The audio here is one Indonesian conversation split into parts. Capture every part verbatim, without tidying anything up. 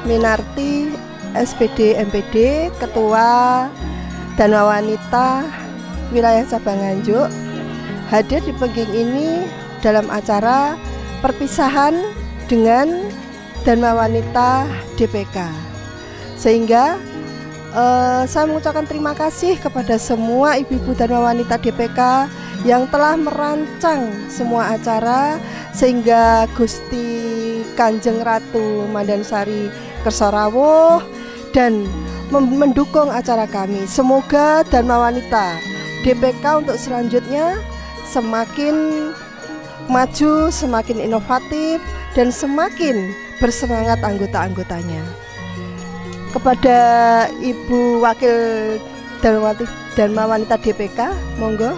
Minarti, S P D M P D, Ketua Dharma Wanita Wilayah Cabang Nganjuk, hadir di Pengging ini dalam acara perpisahan dengan Dharma Wanita D P K. Sehingga uh, saya mengucapkan terima kasih kepada semua ibu-ibu Dharma Wanita D P K yang telah merancang semua acara sehingga Gusti Kanjeng Ratu Mandansari Kersa Rawuh dan mendukung acara kami. Semoga Dharma Wanita D P K untuk selanjutnya semakin maju, semakin inovatif, dan semakin bersemangat anggota-anggotanya. Kepada Ibu Wakil Dharma Wanita D P K, monggo.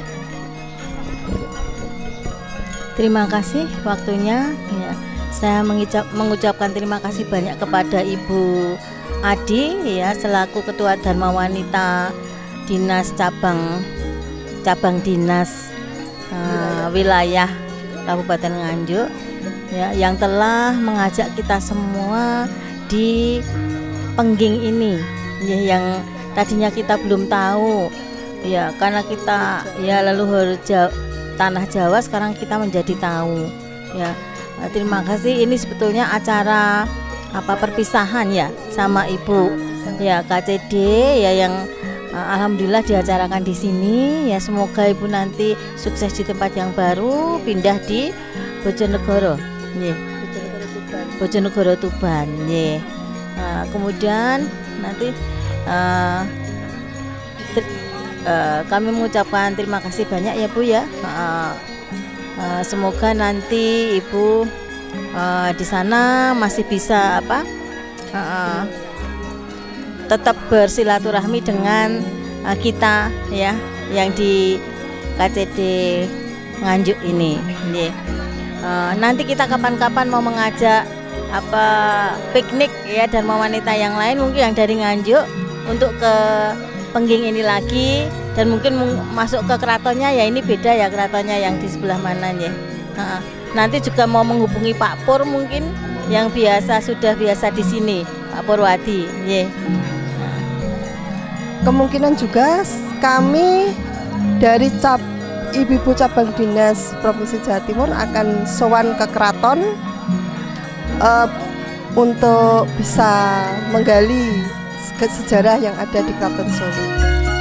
Terima kasih waktunya. Ya, saya mengucap, mengucapkan terima kasih banyak kepada Ibu Adi, ya, selaku Ketua Dharma Wanita Dinas Cabang Cabang Dinas uh, Wilayah Kabupaten Nganjuk, ya, yang telah mengajak kita semua di Pengging ini, ya, yang tadinya kita belum tahu, ya, karena kita ya leluhur Jawa, tanah Jawa, sekarang kita menjadi tahu, ya. Terima kasih. Ini sebetulnya acara apa perpisahan, ya, sama Ibu, ya, K C D, ya, yang uh, alhamdulillah diacarakan di sini, ya. Semoga Ibu nanti sukses di tempat yang baru, pindah di Bojonegoro, ya, Bojonegoro Tuban, ya. Uh, kemudian nanti uh, ter, uh, kami mengucapkan terima kasih banyak, ya, Bu, ya. Uh, uh, semoga nanti Ibu uh, di sana masih bisa apa uh, tetap bersilaturahmi dengan uh, kita, ya, yang di K C D Nganjuk ini, ya. Uh, nanti kita kapan-kapan mau mengajak apa piknik, ya, Dharma Wanita yang lain mungkin yang dari Nganjuk untuk ke Pengging ini lagi, dan mungkin masuk ke keratonnya, ya, ini beda, ya, keratonnya yang di sebelah mana, ya. Nah, nanti juga mau menghubungi Pak Pur mungkin yang biasa sudah biasa di sini, Pak Purwadi, ya. Nah. Kemungkinan juga kami dari cap Ibu-ibu Cabang Dinas Provinsi Jawa Timur akan sowan ke keraton Uh, untuk bisa menggali sejarah yang ada di Keraton Solo.